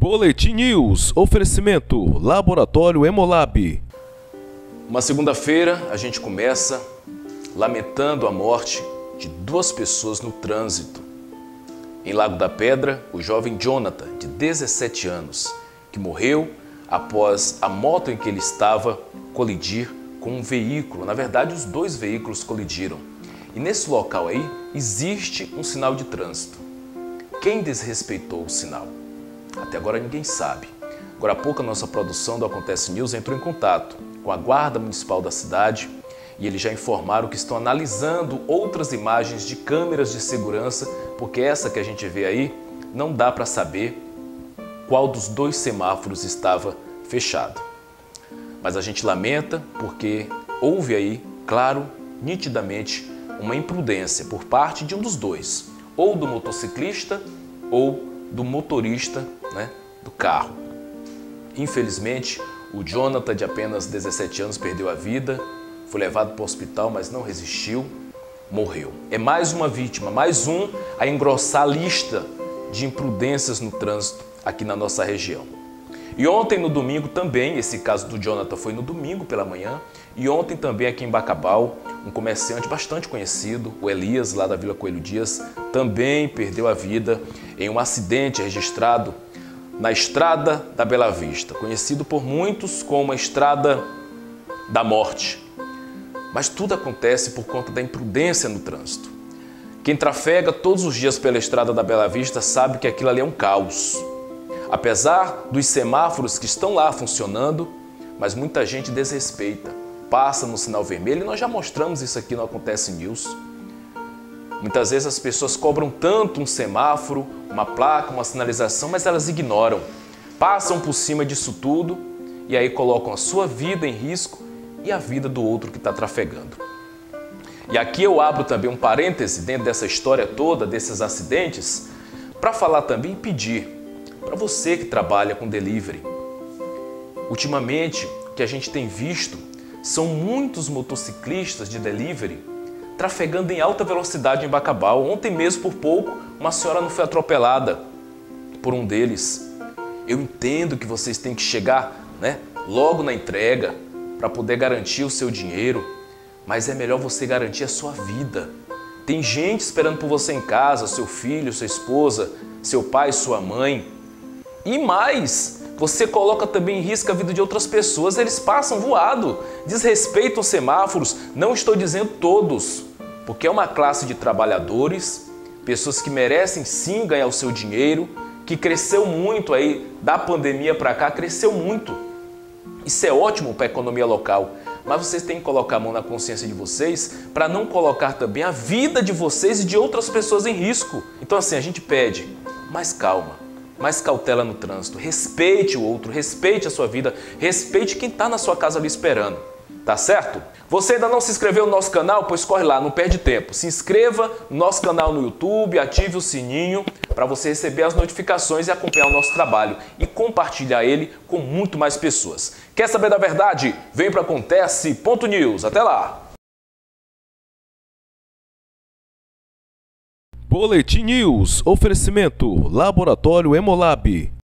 Boletim News, oferecimento, Laboratório Hemolab. Uma segunda-feira a gente começa lamentando a morte de duas pessoas no trânsito. Em Lago da Pedra, o jovem Jonathan, de 17 anos, que morreu após a moto em que ele estava colidir com um veículo. Na verdade, os dois veículos colidiram. E nesse local aí existe um sinal de trânsito. Quem desrespeitou o sinal? Até agora ninguém sabe. Agora há pouco a nossa produção do Acontece News entrou em contato com a Guarda Municipal da cidade e eles já informaram que estão analisando outras imagens de câmeras de segurança, porque essa que a gente vê aí não dá para saber qual dos dois semáforos estava fechado. Mas a gente lamenta porque houve aí, claro, nitidamente, uma imprudência por parte de um dos dois, ou do motociclista ou do motorista, do carro. Infelizmente, o Jonathan, de apenas 17 anos, perdeu a vida, foi levado para o hospital, mas não resistiu, morreu. É mais uma vítima, mais um a engrossar a lista de imprudências no trânsito aqui na nossa região. E ontem, no domingo, também, esse caso do Jonathan foi no domingo pela manhã, e ontem também aqui em Bacabal, um comerciante bastante conhecido, o Elias, lá da Vila Coelho Dias, também perdeu a vida em um acidente registrado na Estrada da Bela Vista, conhecido por muitos como a Estrada da Morte. Mas tudo acontece por conta da imprudência no trânsito. Quem trafega todos os dias pela Estrada da Bela Vista sabe que aquilo ali é um caos. Apesar dos semáforos que estão lá funcionando, mas muita gente desrespeita, passa no sinal vermelho, e nós já mostramos isso aqui no Acontece News. Muitas vezes as pessoas cobram tanto um semáforo, uma placa, uma sinalização, mas elas ignoram, passam por cima disso tudo e aí colocam a sua vida em risco e a vida do outro que está trafegando. E aqui eu abro também um parêntese dentro dessa história toda, desses acidentes, para falar também e pedir para você que trabalha com delivery. Ultimamente, o que a gente tem visto são muitos motociclistas de delivery trafegando em alta velocidade em Bacabal. Ontem mesmo, por pouco, uma senhora não foi atropelada por um deles. Eu entendo que vocês têm que chegar, logo na entrega para poder garantir o seu dinheiro, mas é melhor você garantir a sua vida. Tem gente esperando por você em casa, seu filho, sua esposa, seu pai, sua mãe. E mais, você coloca também em risco a vida de outras pessoas, eles passam voado, desrespeitam os semáforos, não estou dizendo todos, porque é uma classe de trabalhadores, pessoas que merecem sim ganhar o seu dinheiro, que cresceu muito aí, da pandemia para cá, cresceu muito. Isso é ótimo para a economia local, mas vocês têm que colocar a mão na consciência de vocês para não colocar também a vida de vocês e de outras pessoas em risco. Então assim, a gente pede mais calma, mais cautela no trânsito, respeite o outro, respeite a sua vida, respeite quem está na sua casa ali esperando, tá certo? Você ainda não se inscreveu no nosso canal? Pois corre lá, não perde tempo. Se inscreva no nosso canal no YouTube, ative o sininho para você receber as notificações e acompanhar o nosso trabalho e compartilhar ele com muito mais pessoas. Quer saber da verdade? Vem para Acontece.news. Até lá! Boletim News, oferecimento, Laboratório Hemolab.